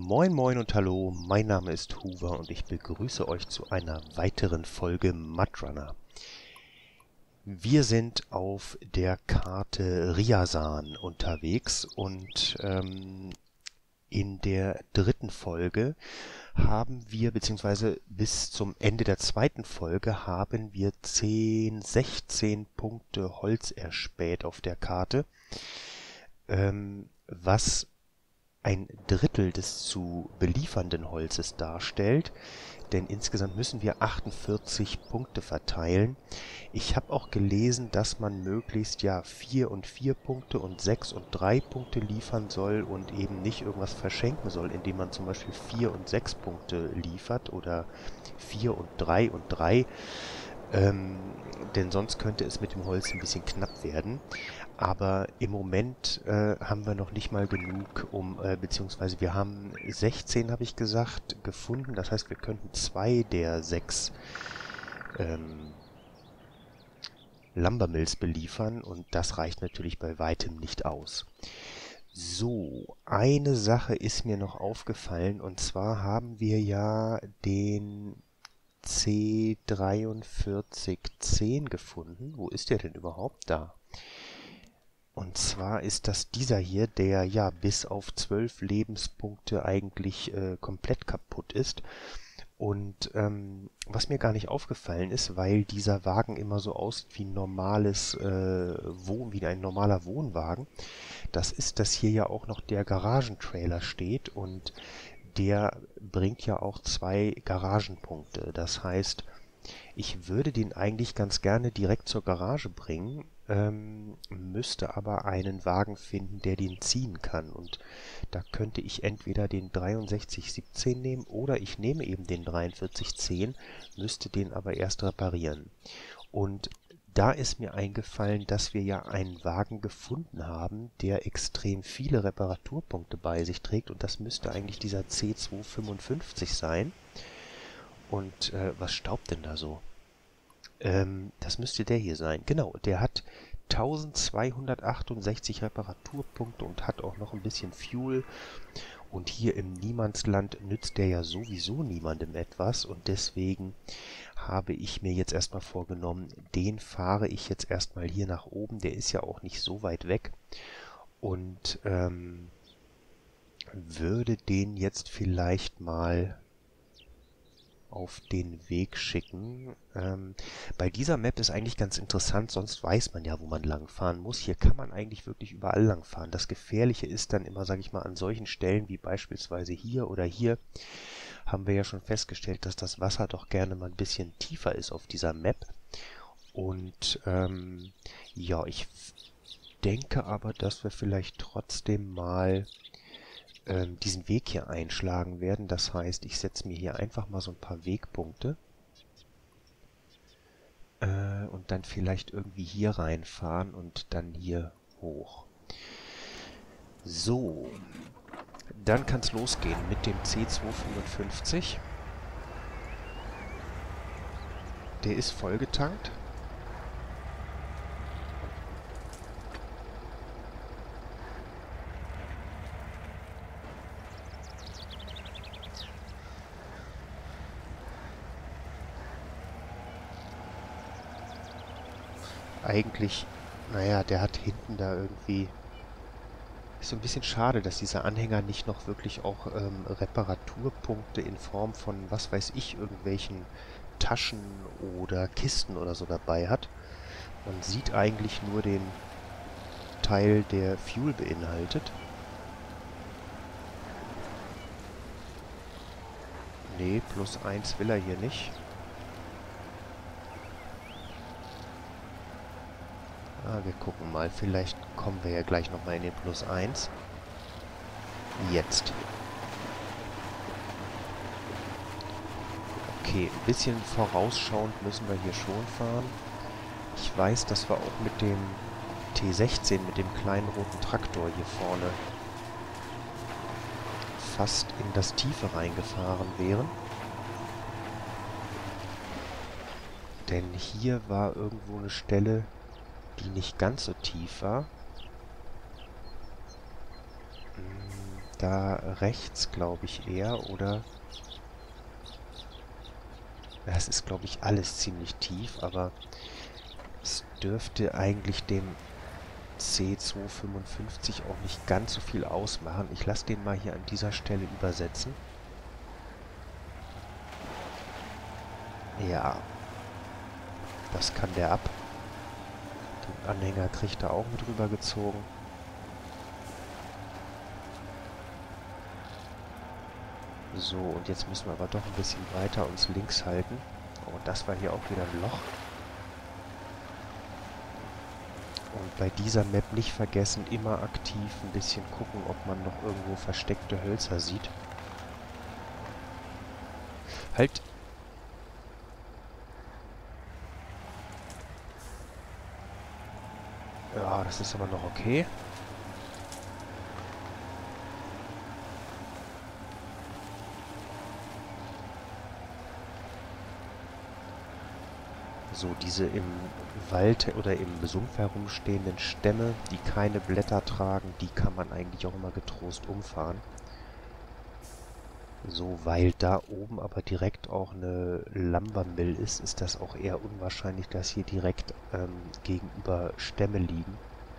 Moin Moin und Hallo, mein Name ist Hoover und ich begrüße euch zu einer weiteren Folge Mudrunner. Wir sind auf der Karte Riazan unterwegs und in der dritten Folge haben wir, beziehungsweise bis zum Ende der zweiten Folge, haben wir 10, 16 Punkte Holz erspäht auf der Karte, was ein Drittel des zu beliefernden Holzes darstellt, denn insgesamt müssen wir 48 Punkte verteilen. Ich habe auch gelesen, dass man möglichst 4 und 4 Punkte und 6 und 3 Punkte liefern soll und eben nicht irgendwas verschenken soll, indem man zum Beispiel 4 und 6 Punkte liefert oder 4 und 3 und 3, denn sonst könnte es mit dem Holz ein bisschen knapp werden. Aber im Moment haben wir noch nicht mal genug, beziehungsweise wir haben 16, habe ich gesagt, gefunden. Das heißt, wir könnten 2 der 6 Lumbermills beliefern und das reicht natürlich bei weitem nicht aus. So, eine Sache ist mir noch aufgefallen und zwar haben wir ja den C4310 gefunden. Wo ist der denn überhaupt? Da. Und zwar ist das dieser hier, der ja bis auf 12 Lebenspunkte eigentlich komplett kaputt ist. Und was mir gar nicht aufgefallen ist, weil dieser Wagen immer so aussieht wie ein normales wie ein normaler Wohnwagen, das ist, dass hier ja auch noch der Garagentrailer steht und der bringt ja auch 2 Garagenpunkte. Das heißt, ich würde den eigentlich ganz gerne direkt zur Garage bringen, müsste aber einen Wagen finden, der den ziehen kann. Und da könnte ich entweder den 6317 nehmen oder ich nehme eben den 4310, müsste den aber erst reparieren. Und da ist mir eingefallen, dass wir ja einen Wagen gefunden haben, der extrem viele Reparaturpunkte bei sich trägt. Und das müsste eigentlich dieser C255 sein. Und was staubt denn da so? Das müsste der hier sein. Genau, der hat 1268 Reparaturpunkte und hat auch noch ein bisschen Fuel. Und hier im Niemandsland nützt der ja sowieso niemandem etwas. Und deswegen habe ich mir jetzt erstmal vorgenommen, den fahre ich jetzt erstmal hier nach oben. Der ist ja auch nicht so weit weg. Und würde den jetzt vielleicht mal auf den Weg schicken. Bei dieser Map ist eigentlich ganz interessant, sonst weiß man ja, wo man langfahren muss. Hier kann man eigentlich wirklich überall langfahren. Das Gefährliche ist dann immer, sage ich mal, an solchen Stellen wie beispielsweise hier oder hier, haben wir ja schon festgestellt, dass das Wasser doch gerne mal ein bisschen tiefer ist auf dieser Map. Und ich denke aber, dass wir vielleicht trotzdem mal diesen Weg hier einschlagen werden. Das heißt, ich setze mir hier einfach mal so ein paar Wegpunkte und dann vielleicht irgendwie hier reinfahren und dann hier hoch. So, dann kann es losgehen mit dem C255. Der ist vollgetankt. Eigentlich, naja, der hat hinten da irgendwie... Ist so ein bisschen schade, dass dieser Anhänger nicht noch wirklich auch Reparaturpunkte in Form von, was weiß ich, irgendwelchen Taschen oder Kisten oder so dabei hat. Man sieht eigentlich nur den Teil, der Fuel beinhaltet. Nee, +1 will er hier nicht. Wir gucken mal. Vielleicht kommen wir ja gleich nochmal in den +1. Jetzt. Okay, ein bisschen vorausschauend müssen wir hier schon fahren. Ich weiß, dass wir auch mit dem T16, mit dem kleinen roten Traktor hier vorne, fast in das Tiefe reingefahren wären. Denn hier war irgendwo eine Stelle, die nicht ganz so tief war. Da rechts, glaube ich, eher, oder? Ja, es ist, glaube ich, alles ziemlich tief, aber es dürfte eigentlich dem C255 auch nicht ganz so viel ausmachen. Ich lasse den mal hier an dieser Stelle übersetzen. Ja, das kann der ab. Den Anhänger kriegt er auch mit rübergezogen. So, und jetzt müssen wir aber doch ein bisschen weiter uns links halten. Oh, und das war hier auch wieder ein Loch. Und bei dieser Map nicht vergessen, immer aktiv ein bisschen gucken, ob man noch irgendwo versteckte Hölzer sieht. Halt! Ja, das ist aber noch okay. So, diese im Wald oder im Sumpf herumstehenden Stämme, die keine Blätter tragen, die kann man eigentlich auch immer getrost umfahren. So, weil da oben aber direkt auch eine Lumbermill ist, ist das auch eher unwahrscheinlich, dass hier direkt gegenüber Stämme liegen.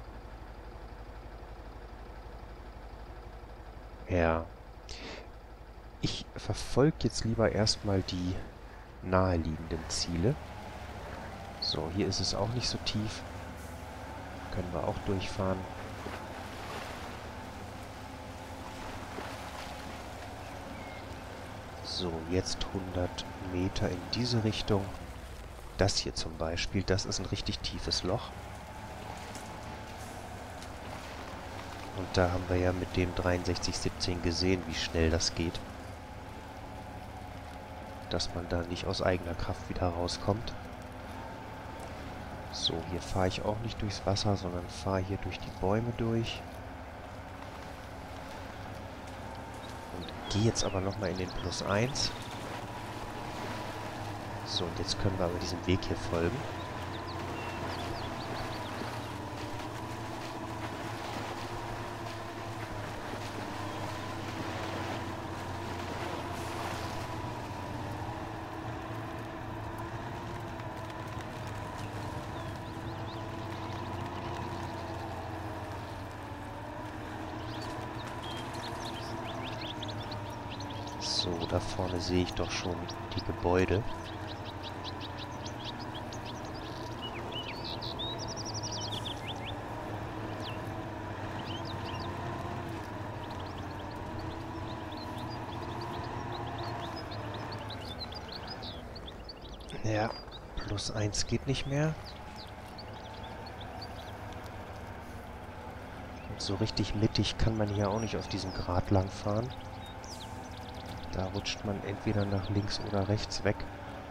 Ja. Ich verfolge jetzt lieber erstmal die naheliegenden Ziele. So, hier ist es auch nicht so tief. Können wir auch durchfahren. So, jetzt 100 Meter in diese Richtung. Das hier zum Beispiel, das ist ein richtig tiefes Loch. Und da haben wir ja mit dem 6317 gesehen, wie schnell das geht. Dass man da nicht aus eigener Kraft wieder rauskommt. So, hier fahre ich auch nicht durchs Wasser, sondern fahre hier durch die Bäume durch. Und gehe jetzt aber nochmal in den +1. So, und jetzt können wir aber diesem Weg hier folgen. So, da vorne sehe ich doch schon die Gebäude. Ja, +1 geht nicht mehr. Und so richtig mittig kann man hier auch nicht auf diesem Grat lang fahren. Da rutscht man entweder nach links oder rechts weg.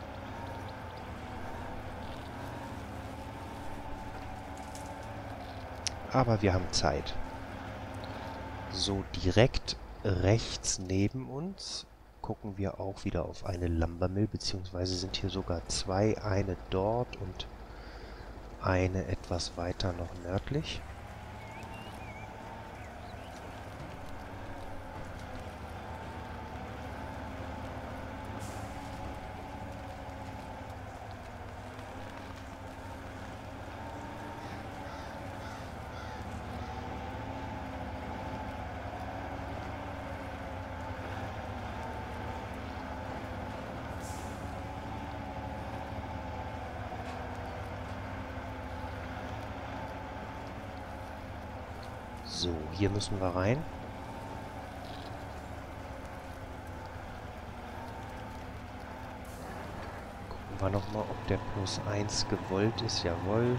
Aber wir haben Zeit. So, direkt rechts neben uns gucken wir auch wieder auf eine Lumbermill, beziehungsweise sind hier sogar zwei, eine dort und eine etwas weiter noch nördlich. So, hier müssen wir rein. Gucken wir nochmal, ob der +1 gewollt ist. Jawohl.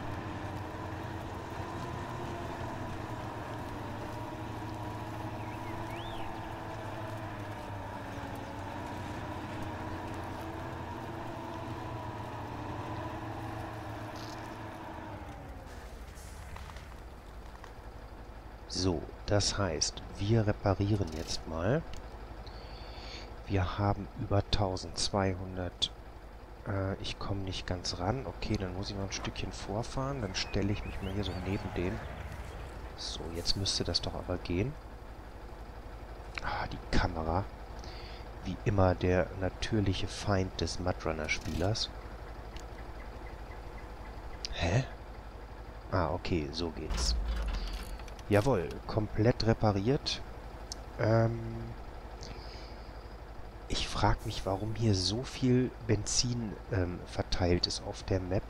So, das heißt, wir reparieren jetzt mal. Wir haben über 1200. Ich komme nicht ganz ran. Okay, dann muss ich noch ein Stückchen vorfahren. Dann stelle ich mich mal hier so neben dem. So, jetzt müsste das doch aber gehen. Ah, die Kamera. Wie immer der natürliche Feind des Mudrunner-Spielers. Hä? Ah, okay, so geht's. Jawohl, komplett repariert. Ich frage mich, warum hier so viel Benzin verteilt ist auf der Map.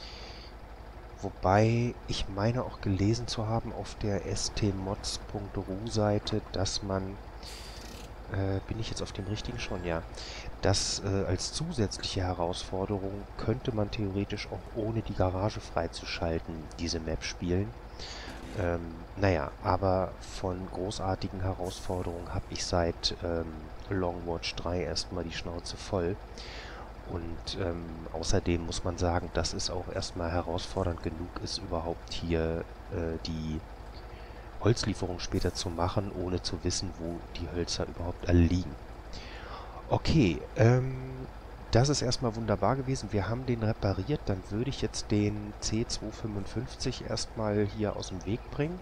Wobei ich meine auch gelesen zu haben auf der stmods.ru Seite, dass man, bin ich jetzt auf dem richtigen schon? Ja. Das als zusätzliche Herausforderung könnte man theoretisch auch ohne die Garage freizuschalten diese Map spielen. Naja, aber von großartigen Herausforderungen habe ich seit Longwatch 3 erstmal die Schnauze voll. Und außerdem muss man sagen, dass es auch erstmal herausfordernd genug ist, überhaupt hier die Holzlieferung später zu machen, ohne zu wissen, wo die Hölzer überhaupt alle liegen. Okay, das ist erstmal wunderbar gewesen. Wir haben den repariert. Dann würde ich jetzt den C255 erstmal hier aus dem Weg bringen.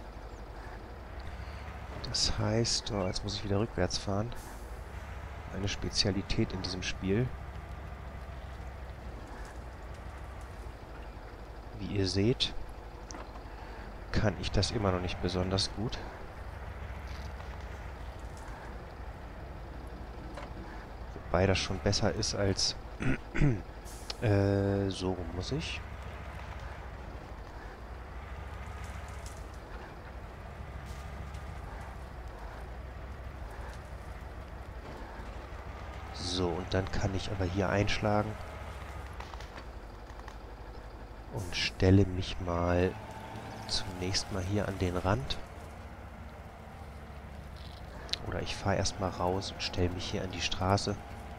Das heißt, oh, jetzt muss ich wieder rückwärts fahren. Eine Spezialität in diesem Spiel. Wie ihr seht, kann ich das immer noch nicht besonders gut. Wobei das schon besser ist als so rum muss ich. So, und dann kann ich aber hier einschlagen und stelle mich mal zunächst mal hier an den Rand. Oder ich fahre erstmal raus und stelle mich hier an die Straße.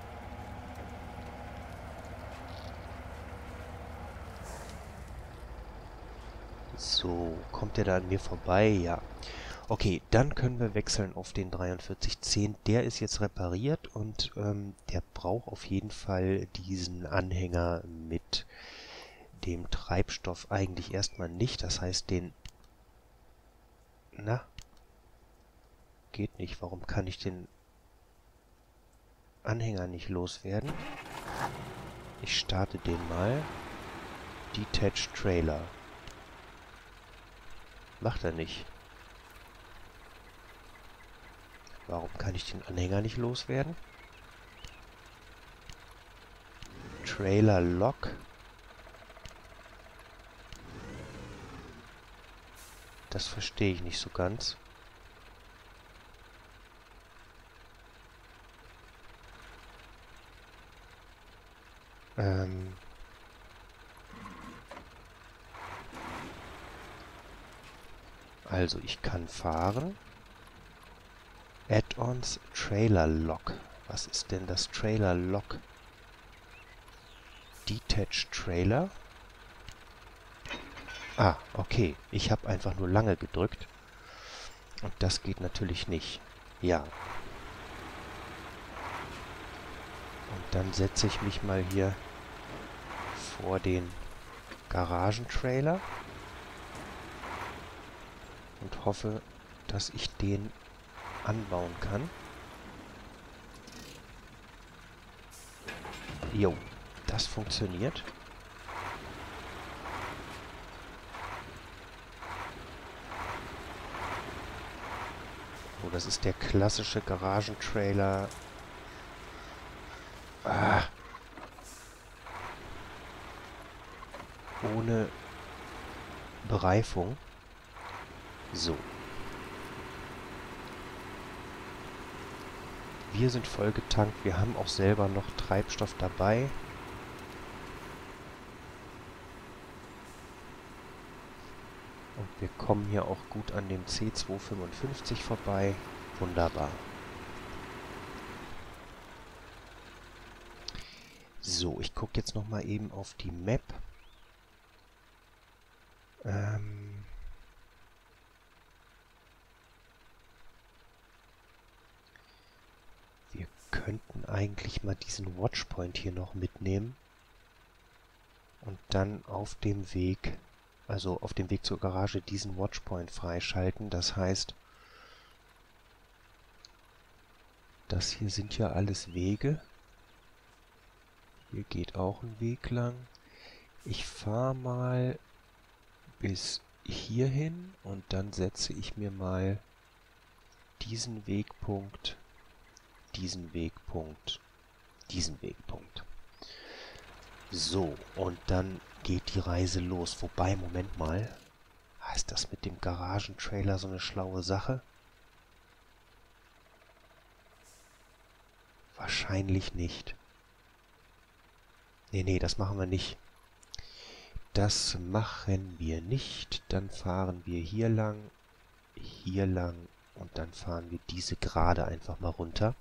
So, kommt der da an mir vorbei? Ja. Okay, dann können wir wechseln auf den 4310. Der ist jetzt repariert und der braucht auf jeden Fall diesen Anhänger mit dem Treibstoff eigentlich erstmal nicht. Das heißt, den... Na? Geht nicht. Warum kann ich den Anhänger nicht loswerden? Ich starte den mal. Detached Trailer. Macht er nicht. Warum kann ich den Anhänger nicht loswerden? Trailer Lock. Das verstehe ich nicht so ganz. Also ich kann fahren. Add-ons Trailer Lock. Was ist denn das Trailer Lock? Detached Trailer. Ah, okay. Ich habe einfach nur lange gedrückt. Und das geht natürlich nicht. Ja. Und dann setze ich mich mal hier vor den Garagentrailer und hoffe, dass ich den anbauen kann. Jo, das funktioniert. Oh, das ist der klassische Garagentrailer. Ah. Ohne Bereifung. So. Wir sind voll getankt. Wir haben auch selber noch Treibstoff dabei. Und wir kommen hier auch gut an dem C255 vorbei. Wunderbar. So, ich gucke jetzt nochmal eben auf die Map. Wir könnten eigentlich mal diesen Watchpoint hier noch mitnehmen. Und dann auf dem Weg, also auf dem Weg zur Garage, diesen Watchpoint freischalten. Das heißt, Das hier sind ja alles Wege. Hier geht auch ein Weg lang. Ich fahre mal bis hierhin und dann setze ich mir mal diesen Wegpunkt, diesen Wegpunkt, diesen Wegpunkt. So, und dann geht die Reise los. Wobei, Moment mal. Ist das mit dem Garagentrailer so eine schlaue Sache? Wahrscheinlich nicht. Nee, das machen wir nicht. Das machen wir nicht. Dann fahren wir hier lang und dann fahren wir diese Gerade einfach mal runter.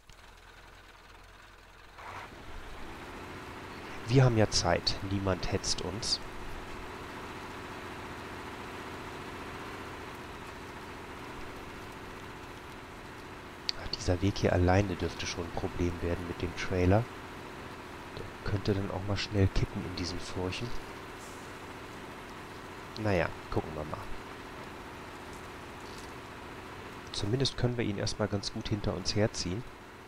Wir haben ja Zeit. Niemand hetzt uns. Ach, dieser Weg hier alleine dürfte schon ein Problem werden mit dem Trailer. Der könnte dann auch mal schnell kippen in diesen Furchen. Naja, gucken wir mal. Zumindest können wir ihn erstmal ganz gut hinter uns herziehen.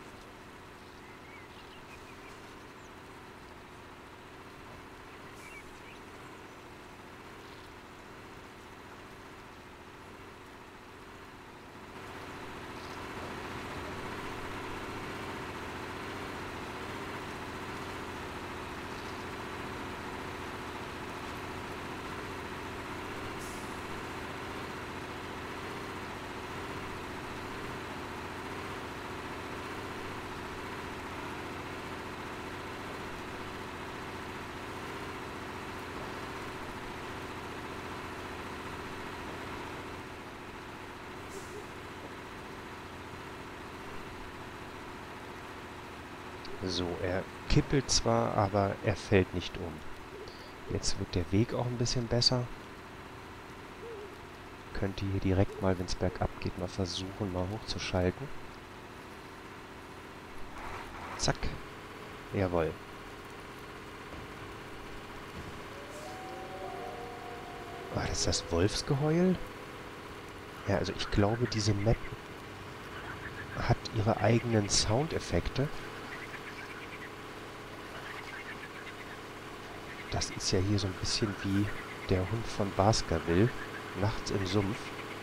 So, er kippelt zwar, aber er fällt nicht um. Jetzt wird der Weg auch ein bisschen besser. Könnte hier direkt mal, wenn es bergab geht, mal versuchen, mal hochzuschalten. Zack. Jawohl. War das das Wolfsgeheul? Ja, also ich glaube, diese Map hat ihre eigenen Soundeffekte. Das ist ja hier so ein bisschen wie der Hund von Baskerville, nachts im Sumpf.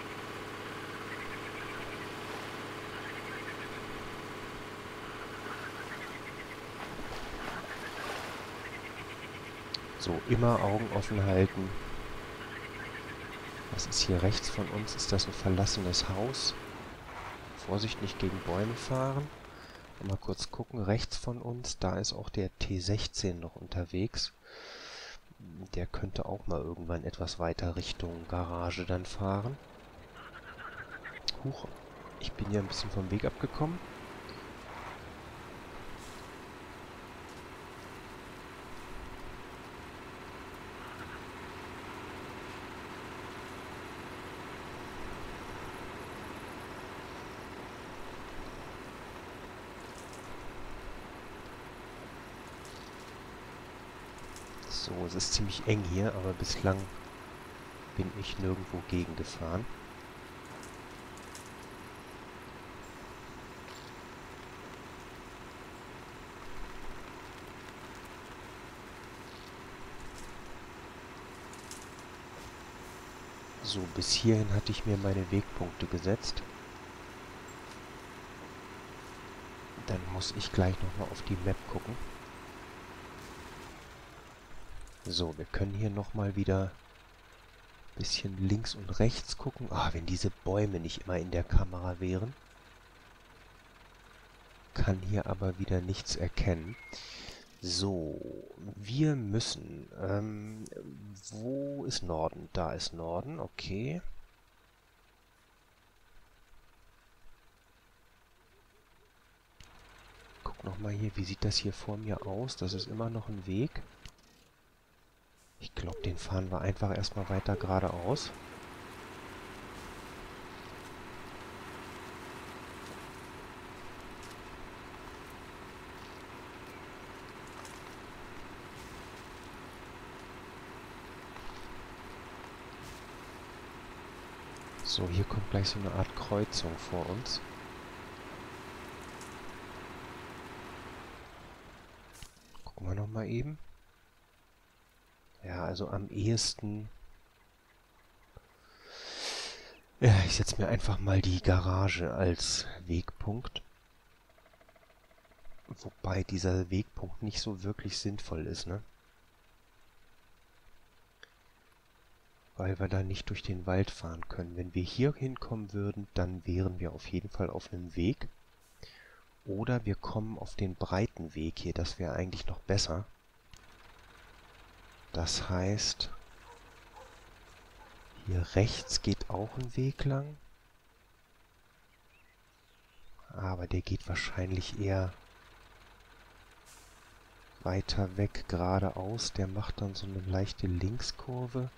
So, immer Augen offen halten. Was ist hier rechts von uns? Ist das ein verlassenes Haus? Vorsicht, nicht gegen Bäume fahren. Mal kurz gucken, rechts von uns, da ist auch der T16 noch unterwegs. Der könnte auch mal irgendwann etwas weiter Richtung Garage dann fahren. Huch, ich bin ja ein bisschen vom Weg abgekommen. So, es ist ziemlich eng hier, aber bislang bin ich nirgendwo gegengefahren. So, bis hierhin hatte ich mir meine Wegpunkte gesetzt. Dann muss ich gleich nochmal auf die Map gucken. So, wir können hier nochmal wieder ein bisschen links und rechts gucken. Ah, wenn diese Bäume nicht immer in der Kamera wären. Kann hier aber wieder nichts erkennen. So, wir müssen... wo ist Norden? Da ist Norden, okay. Guck nochmal hier, wie sieht das hier vor mir aus? Das ist immer noch ein Weg. Ich glaube, den fahren wir einfach erstmal weiter geradeaus. So, hier kommt gleich so eine Art Kreuzung vor uns. Gucken wir noch mal eben. Ja, also am ehesten... Ja, ich setze mir einfach mal die Garage als Wegpunkt. Wobei dieser Wegpunkt nicht so wirklich sinnvoll ist, ne? Weil wir da nicht durch den Wald fahren können. Wenn wir hier hinkommen würden, dann wären wir auf jeden Fall auf einem Weg. Oder wir kommen auf den breiten Weg hier, das wäre eigentlich noch besser. Das heißt, hier rechts geht auch ein Weg lang. Aber der geht wahrscheinlich eher weiter weg geradeaus. Der macht dann so eine leichte Linkskurve.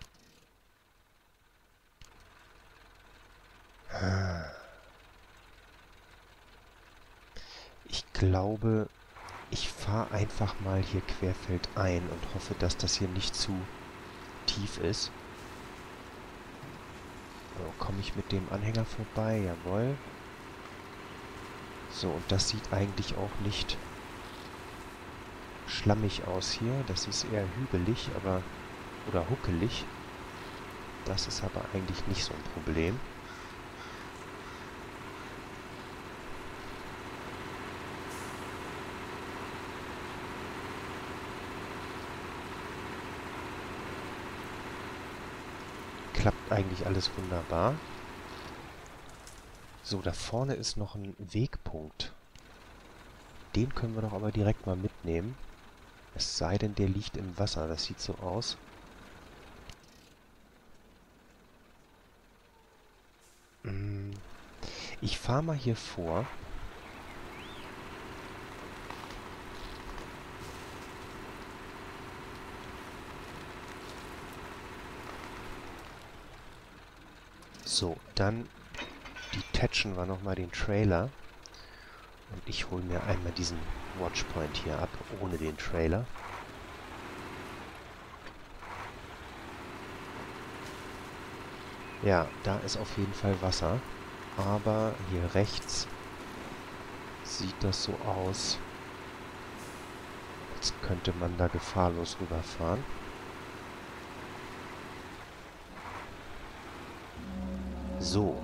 Ich glaube, ich fahre einfach mal hier querfeldein und hoffe, dass das hier nicht zu tief ist. So, komme ich mit dem Anhänger vorbei? Jawohl. So, und das sieht eigentlich auch nicht schlammig aus hier. Das ist eher hügelig, aber... oder huckelig. Das ist aber eigentlich nicht so ein Problem. Klappt eigentlich alles wunderbar. So, da vorne ist noch ein Wegpunkt. Den können wir doch aber direkt mal mitnehmen. Es sei denn, der liegt im Wasser. Das sieht so aus. Ich fahre mal hier vor. So, dann detachen wir nochmal den Trailer. Und ich hole mir einmal diesen Watchpoint hier ab, ohne den Trailer. Ja, da ist auf jeden Fall Wasser. Aber hier rechts sieht das so aus, als könnte man da gefahrlos rüberfahren. So.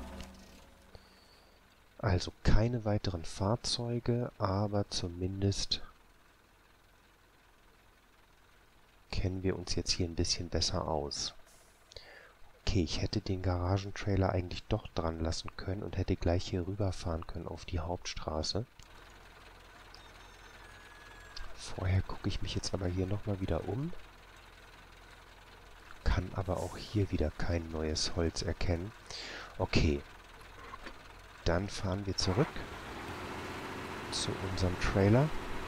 Also keine weiteren Fahrzeuge, aber zumindest kennen wir uns jetzt hier ein bisschen besser aus. Okay, ich hätte den Garagentrailer eigentlich doch dran lassen können und hätte gleich hier rüberfahren können auf die Hauptstraße. Vorher gucke ich mich jetzt aber hier nochmal wieder um. Kann aber auch hier wieder kein neues Holz erkennen. Okay. Dann fahren wir zurück zu unserem Trailer.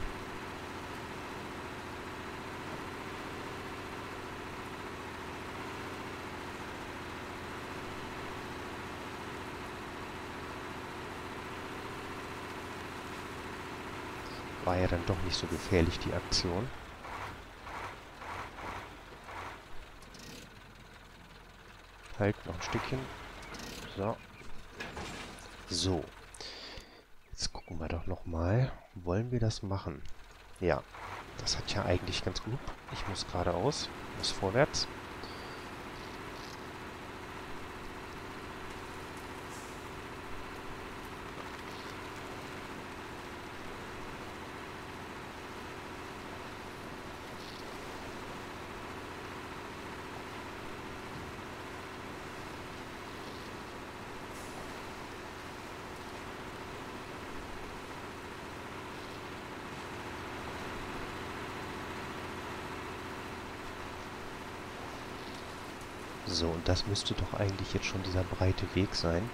War ja dann doch nicht so gefährlich, die Aktion. Halt, noch ein Stückchen. So. So. Jetzt gucken wir doch nochmal. Wollen wir das machen? Ja. Das hat ja eigentlich ganz gut. Ich muss geradeaus. Muss vorwärts. So, und das müsste doch eigentlich jetzt schon dieser breite Weg sein,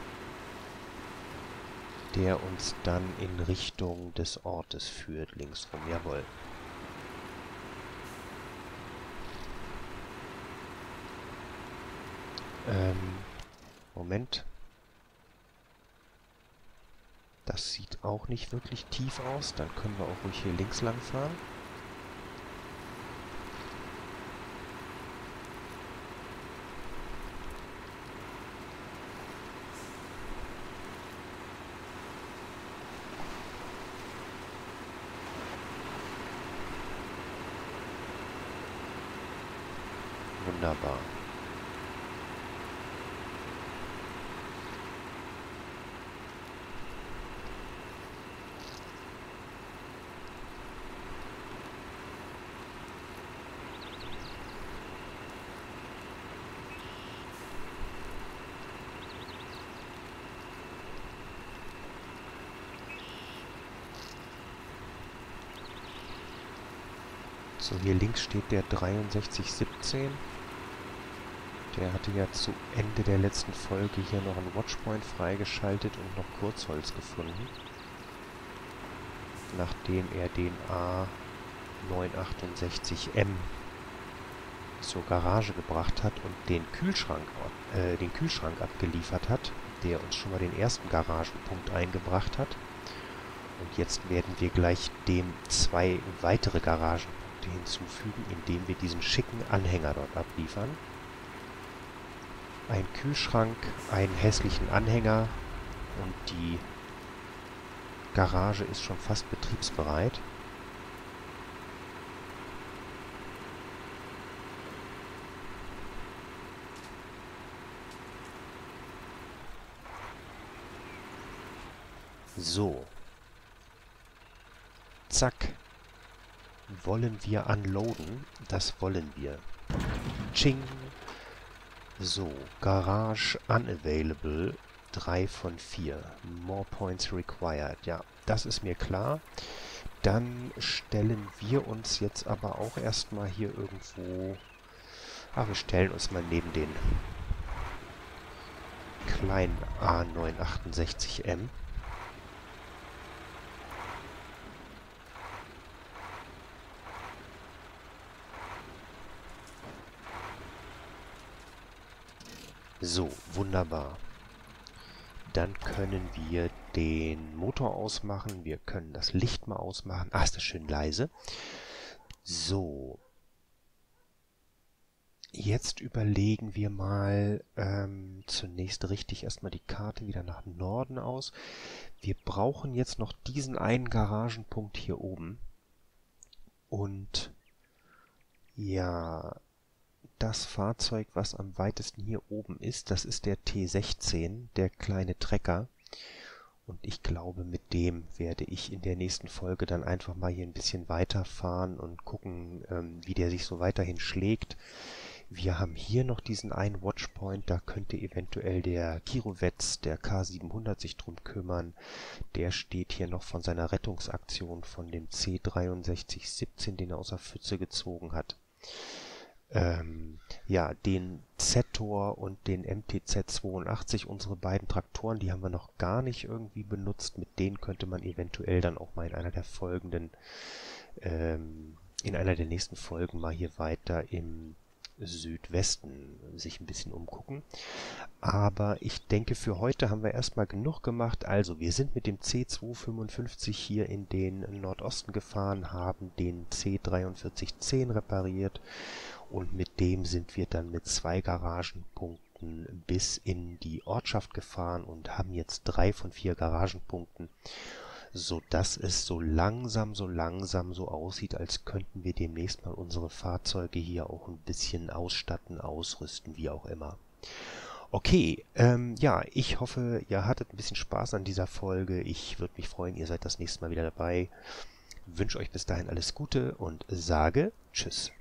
der uns dann in Richtung des Ortes führt, linksrum. Jawohl. Moment. Das sieht auch nicht wirklich tief aus. Dann können wir auch ruhig hier links lang fahren. Wunderbar. So, hier links steht der 6317. Der hatte ja zu Ende der letzten Folge hier noch einen Watchpoint freigeschaltet und noch Kurzholz gefunden. Nachdem er den A968M zur Garage gebracht hat und den Kühlschrank abgeliefert hat, der uns schon mal den ersten Garagenpunkt eingebracht hat. Und jetzt werden wir gleich dem 2 weitere Garagenpunkte hinzufügen, indem wir diesen schicken Anhänger dort abliefern. Ein Kühlschrank, einen hässlichen Anhänger und die Garage ist schon fast betriebsbereit. So. Zack. Wollen wir unloaden? Das wollen wir. Ching. So, Garage unavailable. 3 von 4. More points required. Ja, das ist mir klar. Dann stellen wir uns jetzt aber auch erstmal hier irgendwo... wir stellen uns mal neben den kleinen A968M. So, wunderbar. Dann können wir den Motor ausmachen. Wir können das Licht mal ausmachen. Ist das schön leise. So. Jetzt überlegen wir mal, zunächst richte ich erstmal die Karte wieder nach Norden aus. Wir brauchen jetzt noch diesen einen Garagenpunkt hier oben. Und ja... Das Fahrzeug, was am weitesten hier oben ist, das ist der T16, der kleine Trecker. Und ich glaube, mit dem werde ich in der nächsten Folge dann einfach mal hier ein bisschen weiterfahren und gucken, wie der sich so weiterhin schlägt. Wir haben hier noch diesen einen Watchpoint, da könnte eventuell der Kirovets, der K700 sich drum kümmern. Der steht hier noch von seiner Rettungsaktion von dem C6317, den er aus der Pfütze gezogen hat. Ja, den Zetor und den MTZ82, unsere beiden Traktoren, die haben wir noch gar nicht irgendwie benutzt. Mit denen könnte man eventuell dann auch mal in einer der folgenden, in einer der nächsten Folgen mal hier weiter im Südwesten sich ein bisschen umgucken. Aber ich denke, für heute haben wir erstmal genug gemacht. Also, wir sind mit dem C255 hier in den Nordosten gefahren, haben den C4310 repariert. Und mit dem sind wir dann mit 2 Garagenpunkten bis in die Ortschaft gefahren und haben jetzt 3 von 4 Garagenpunkten, sodass es so langsam so aussieht, als könnten wir demnächst mal unsere Fahrzeuge hier auch ein bisschen ausstatten, ausrüsten, wie auch immer. Okay, ja, ich hoffe, ihr hattet ein bisschen Spaß an dieser Folge. Ich würde mich freuen, ihr seid das nächste Mal wieder dabei. Wünsche euch bis dahin alles Gute und sage Tschüss.